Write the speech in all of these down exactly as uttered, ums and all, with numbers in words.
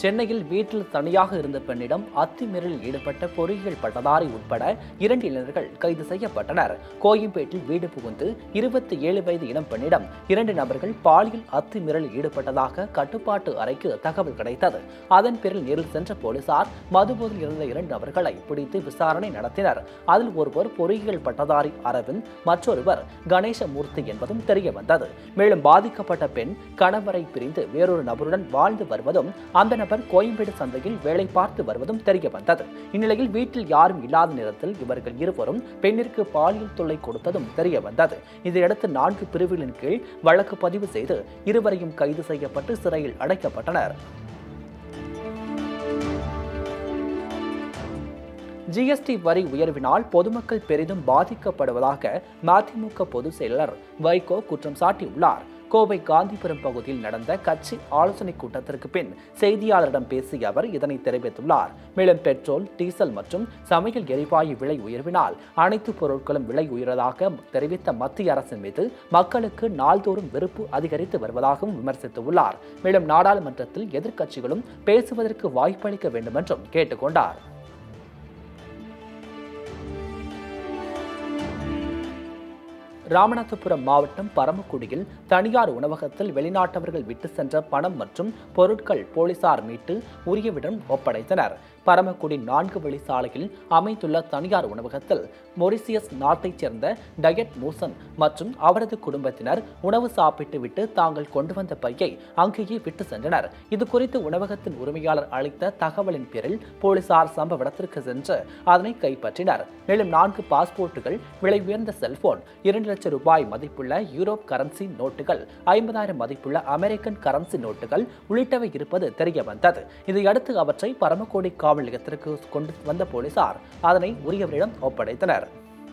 சென்னையில் வீட்டில் தனியாக இருந்த பெண்ணிடம் அத்துமீறலில் ஈடுபட்ட பொறியியல் பட்டதாரி உட்பட இரண்டு இளைஞர்கள் கைது செய்யப்பட்டனர். கோயம்பேட்டில் வீடு புகுந்து இருபத்தி ஏழு வயது இளம் பெண்ணிடம் இரண்டு நபர்கள் பாலியல் அத்துமீறலில் ஈடுபட்டதாக கட்டுப்பாட்டு அறைக்கு தகவல் கிடைத்தது. அதன் பேரில் நேரில் சென்ற போலீசார் மதுபோதையில் இருந்த இரண்டு நபர்களை பிடித்து விசாரணை நடத்தினர். அதில் ஒருவர் பொறியியல் பட்டதாரி அரவிந்த், மற்றொருவர் கணேசமூர்த்தி என்பதும் தெரிய வந்தது. மேலும் பாதிக்கப்பட்ட பெண் கணவரை பிரிந்து வேறொரு நபருடன் வாழ்ந்து வருவதும், அந்த நபர் கோயம்பேடு சந்தையில் வேலை பார்த்து வருவதும் தெரிய வந்தது. இந்நிலையில் வீட்டில் யாரும் இல்லாத நேரத்தில் இவர்கள் இருவரும் பெண்ணிற்கு பாலியல் தொல்லை கொடுத்ததும் தெரிய வந்தது. இதையடுத்து நான்கு பிரிவுகளின் கீழ் வழக்கு பதிவு செய்து இருவரையும் கைது செய்யப்பட்டு சிறையில் அடைக்கப்பட்டனர். ஜிஎஸ்டி வரி உயர்வினால் பொதுமக்கள் பெரிதும் பாதிக்கப்படுவதாக மதிமுக பொதுச் செயலாளர் வைகோ குற்றம் சாட்டியுள்ளார். கோவை காந்திபுரம் பகுதியில் நடந்த கட்சி ஆலோசனைக் கூட்டத்திற்கு பின் செய்தியாளரிடம் பேசிய அவர் இதனை தெரிவித்துள்ளார். மேலும் பெட்ரோல், டீசல் மற்றும் சமையல் எரிவாயு விலை உயர்வினால் அனைத்து பொருட்களும் விலை உயர்வதாக தெரிவித்த மத்திய அரசின் மீது மக்களுக்கு நாள்தோறும் வெறுப்பு அதிகரித்து வருவதாகவும் விமர்சித்துள்ளார். மேலும் நாடாளுமன்றத்தில் எதிர்க்கட்சிகளும் பேசுவதற்கு வாய்ப்பளிக்க வேண்டும் என்றும் கேட்டுக் கொண்டார். ராமநாதபுரம் மாவட்டம் பரமக்குடியில் தனியார் உணவகத்தில் வெளிநாட்டவர்கள் விட்டு சென்ற பணம் மற்றும் பொருட்கள் போலீசார் மீட்டு உரியவிடம் ஒப்படைத்தனர். பரமக்குடி நான்கு வழி சாலையில் அமைந்துள்ள தனியார் உணவகத்தில் மொரிசியஸ் நாட்டைச் சேர்ந்த டயட் மூசன் மற்றும் அவரது குடும்பத்தினர் உணவு சாப்பிட்டு விட்டு தாங்கள் கொண்டு வந்த பையை அங்கேயே விட்டு சென்றனர். இதுகுறித்து உணவகத்தின் உரிமையாளர் அளித்த தகவலின் பேரில் போலீசார் சம்பவ இடத்திற்கு சென்று அதனை கைப்பற்றினர். மேலும் நான்கு பாஸ்போர்ட்டுகள், விலை உயர்ந்த செல்போன், இரண்டு லட்சம் ரூபாய் மதிப்புள்ள யூரோப் கரன்சி நோட்டுகள், ஐம்பதாயிரம் மதிப்புள்ள அமெரிக்கன் கரன்சி நோட்டுகள் உள்ளிட்டவை இருப்பது தெரிய வந்தது. இதையடுத்து அவற்றை பரமக்குடி காவல் நிலையத்திற்கு கொண்டு வந்த போலீசார் அதனை உரியவரிடம் ஒப்படைத்தனர்.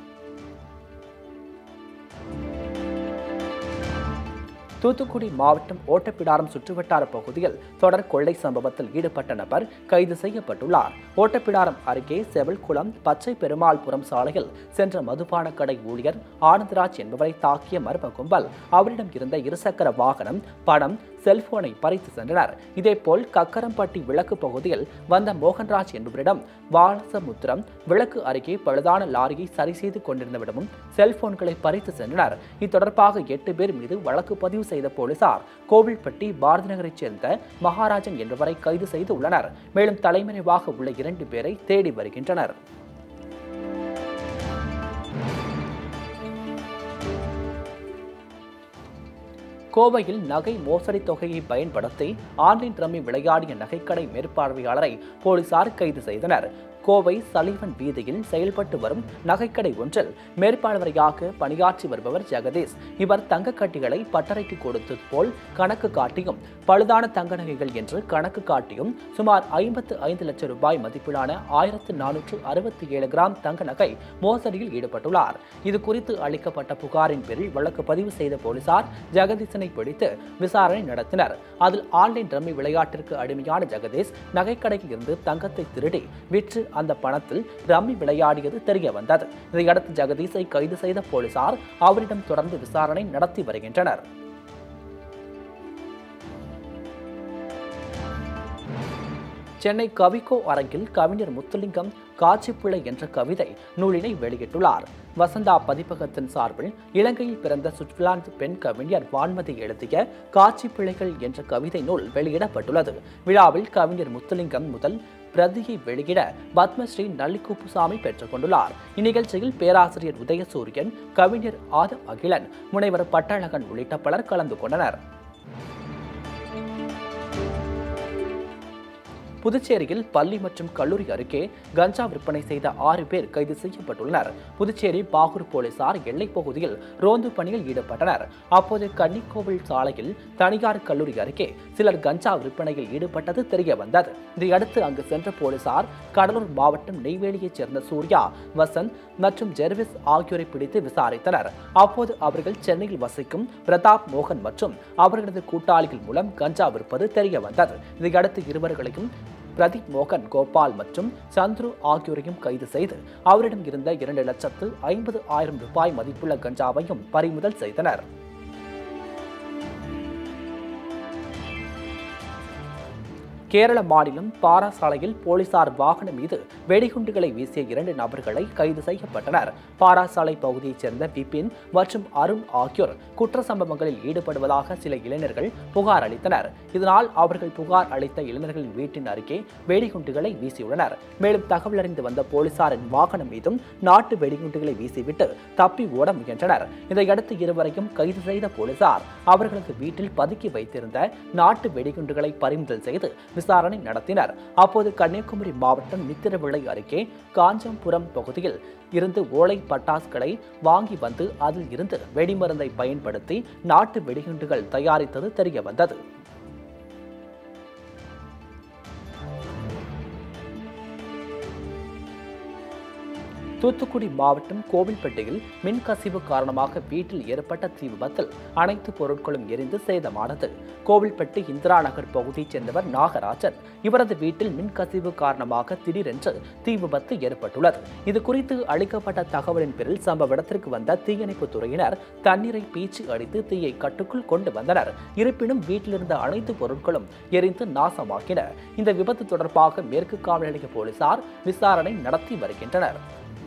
தூத்துக்குடி மாவட்டம் ஓட்டப்பிடாரம் சுற்றுவட்டார பகுதியில் தொடர் கொள்ளை சம்பவத்தில் ஈடுபட்ட நபர் கைது செய்யப்பட்டுள்ளார். ஓட்டப்பிடாரம் அருகே செவல்குளம் பச்சை பெருமாள்புரம் சாலையில் சென்ற மதுபான கடை ஊழியர் ஆனந்தராஜ் என்பவரை தாக்கிய மர்ம கும்பல் அவரிடம் இருந்த இருசக்கர வாகனம், பணம், செல்போனை பறித்து சென்றனர். இதேபோல் கக்கரம்பட்டி விளக்கு பகுதியில் வந்த மோகன்ராஜ் என்பவரிடம் வாலசமுத்திரம் விளக்கு அருகே பழுதான லாரியை சரி செய்து கொண்டிருந்தவிடமும் செல்போன்களை பறித்து சென்றனர். இத்தொடர்பாக எட்டு பேர் மீது வழக்கு பதிவு செய்த போலீசார் கோவில்பட்டி பாரதி நகரைச் சேர்ந்த மகாராஜன் என்பவரை கைது செய்து உள்ளனர். மேலும் தலைமறைவாக உள்ள இரண்டு பேரை தேடி வருகின்றனர். கோவையில் நகை மோசடி தொகையை பயன்படுத்தி ஆன்லைன் ரம்மி விளையாடிய நகைக்கடை மேற்பார்வையாளரை போலீசார் கைது செய்தனர். கோவை சலீவன் வீதியில் செயல்பட்டு வரும் நகைக்கடை ஒன்றில் மேற்பார்வையாக பணியாற்றி வருபவர் ஜெகதீஷ். இவர் தங்க கட்டிகளை பட்டறைக்கு கொடுத்தது போல் கணக்கு காட்டியும், பழுதான தங்க நகைகள் என்று கணக்கு காட்டியும் சுமார் ஐம்பத்து ஐந்து லட்சம் ரூபாய் மதிப்பிலான ஆயிரத்து நானூற்று அறுபத்தி ஏழு கிராம் தங்க நகை மோசடியில் ஈடுபட்டுள்ளார். இது குறித்து அளிக்கப்பட்ட புகாரின் பேரில் வழக்கு பதிவு செய்த போலீசார் ஜெகதீஷனை பிடித்து விசாரணை நடத்தினர். அதில் ஆன்லைன் ரம்மி விளையாட்டிற்கு அடிமையான ஜெகதீஷ் நகைக்கடையில் இருந்து தங்கத்தை திருடி விற்று அந்த பணத்தில் ரம்மி விளையாடியது தெரிய வந்தது. இதையடுத்து ஜெகதீஷை கைது செய்த போலீசார் அவரிடம் தொடர்ந்து விசாரணை நடத்தி வருகின்றனர். சென்னை கவிக்கோ அரங்கில் கவிஞர் முத்துலிங்கம் காட்சிப்பிள்ளை என்ற கவிதை நூலினை வெளியிட்டுள்ளார். வசந்தா பதிப்பகத்தின் சார்பில் இலங்கையில் பிறந்த சுவிட்சர்லாந்து பெண் கவிஞர் வான்மதி எழுதிய காட்சிப்பிள்ளைகள் என்ற கவிதை நூல் வெளியிடப்பட்டுள்ளது. விழாவில் கவிஞர் முத்துலிங்கம் முதல் பிரதியை வெளியிட பத்மஸ்ரீ நல்லிக்குப்புசாமி பெற்றுக் கொண்டுள்ளார். இந்நிகழ்ச்சியில் பேராசிரியர் உதயசூரியன், கவிஞர் ஆதவ் அகிலன், முனைவர் பட்டழகன் உள்ளிட்ட பலர் கலந்து கொண்டனர். புதுச்சேரியில் பள்ளி மற்றும் கல்லூரி அருகே கஞ்சா விற்பனை செய்த ஆறு பேர் கைது செய்யப்பட்டுள்ளனர். புதுச்சேரி பாகூர் போலீசார் எல்லைப் பகுதியில் ரோந்து பணியில் ஈடுபட்டனர். அப்போது கன்னிக்கோவில் சாலையில் தனியார் கல்லூரி அருகே சிலர் கஞ்சா விற்பனையில் ஈடுபட்டது தெரிய வந்தது. இதையடுத்து அங்கு சென்ற போலீசார் கடலூர் மாவட்டம் நெய்வேலியைச் சேர்ந்த சூர்யா, வசந்த் மற்றும் ஜெர்விஸ் ஆகியோரை பிடித்து விசாரித்தனர். அப்போது அவர்கள் சென்னையில் வசிக்கும் பிரதாப் மோகன் மற்றும் அவர்களது கூட்டாளிகள் மூலம் கஞ்சா விற்பது தெரிய வந்தது. இதையடுத்து இருவர்களையும் பிரதீப் மோகன், கோபால் மற்றும் சந்துரு ஆகியோரையும் கைது செய்து அவரிடம் இருந்த இரண்டு லட்சத்து ஐம்பது ஆயிரம் ரூபாய் மதிப்புள்ள கஞ்சாவையும் பறிமுதல் செய்தனர். கேரள மாநிலம் பாராசாலையில் போலீசார் வாகனம் மீது வெடிகுண்டுகளை வீசிய இரண்டு நபர்களை கைது செய்யப்பட்டனர். பாராசாலை பகுதியைச் சேர்ந்த விபின் மற்றும் அருண் ஆகியோர் குற்ற சம்பவங்களில் ஈடுபடுவதாக சில இளைஞர்கள் புகார் அளித்தனர். இதனால் அவர்கள் புகார் அளித்த இளைஞர்களின் வீட்டின் அருகே வெடிகுண்டுகளை வீசியுள்ளனர். மேலும் தகவல் அறிந்து வந்த போலீசாரின் வாகனம் மீதும் நாட்டு வெடிகுண்டுகளை வீசிவிட்டு தப்பி ஓட முயன்றனர். இதையடுத்து இருவரையும் கைது செய்த போலீசார் அவர்களது வீட்டில் பதுக்கி வைத்திருந்த நாட்டு வெடிகுண்டுகளை பறிமுதல் செய்து விசாரணை நடத்தினர். அப்போது கன்னியாகுமரி மாவட்டம் நித்திரவிளை அருகே காஞ்சாம்புரம் பகுதியில் இருந்து ஓலை பட்டாசுகளை வாங்கி வந்து அதில் இருந்து வெடிமருந்தை பயன்படுத்தி நாட்டு வெடிகுண்டுகள் தயாரித்தது தெரியவந்தது. தூத்துக்குடி மாவட்டம் கோவில்பட்டியில் மின்கசிவு காரணமாக வீட்டில் ஏற்பட்ட தீ விபத்தில் அனைத்து பொருட்களும் எரிந்து சேதமானது. கோவில்பட்டி இந்திரா நகர் பகுதியைச் சேர்ந்தவர் நாகராஜன். இவரது வீட்டில் மின்கசிவு காரணமாக திடீரென்று தீ விபத்து ஏற்பட்டுள்ளது. இது குறித்து அளிக்கப்பட்ட தகவலின் பேரில் சம்பவ இடத்திற்கு வந்த தீயணைப்பு துறையினர் தண்ணீரை பீச்சி அடித்து தீயை கட்டுக்குள் கொண்டு வந்தனர். இருப்பினும் வீட்டிலிருந்த அனைத்து பொருட்களும் எரிந்து நாசமாகின. இந்த விபத்து தொடர்பாக மேற்கு காவல் நிலைய போலீசார் விசாரணை நடத்தி வருகின்றனர்.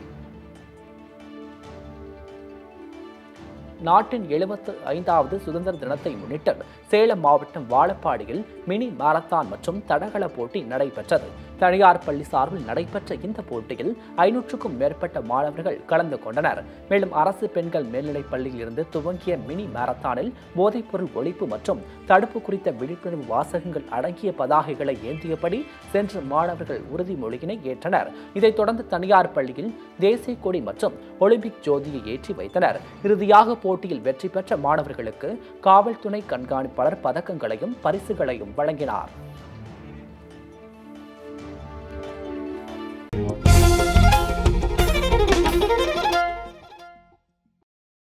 நாட்டின் எழுபத்து ஐந்தாவது சுதந்திர தினத்தை முன்னிட்டு சேலம் மாவட்டம் வாழப்பாடியில் மினி மாரத்தான் மற்றும் தடகள போட்டி நடைபெற்றது. தனியார் பள்ளி சார்பில் நடைபெற்ற இந்த போட்டியில் ஐநூற்றுக்கும் மேற்பட்ட மாணவர்கள் கலந்து கொண்டனர். மேலும் அரசு பெண்கள் மேல்நிலைப் பள்ளியில் இருந்து துவங்கிய மினி மாரத்தானில் போதைப்பொருள் ஒழிப்பு மற்றும் தடுப்பு குறித்த விழிப்புணர்வு வாசகங்கள் அடங்கிய பதாகைகளை ஏந்தியபடி சென்ற மாணவர்கள் உறுதிமொழியினை ஏற்றனர். இதைத் தொடர்ந்து தனியார் பள்ளியில் தேசிய கொடி மற்றும் ஒலிம்பிக் ஜோதியை ஏற்றி வைத்தனர். இறுதியாக போட்டியில் வெற்றி பெற்ற மாணவர்களுக்கு காவல்துறை கண்காணிப்பாளர் பதக்கங்களையும் பரிசுகளையும் வழங்கினார்.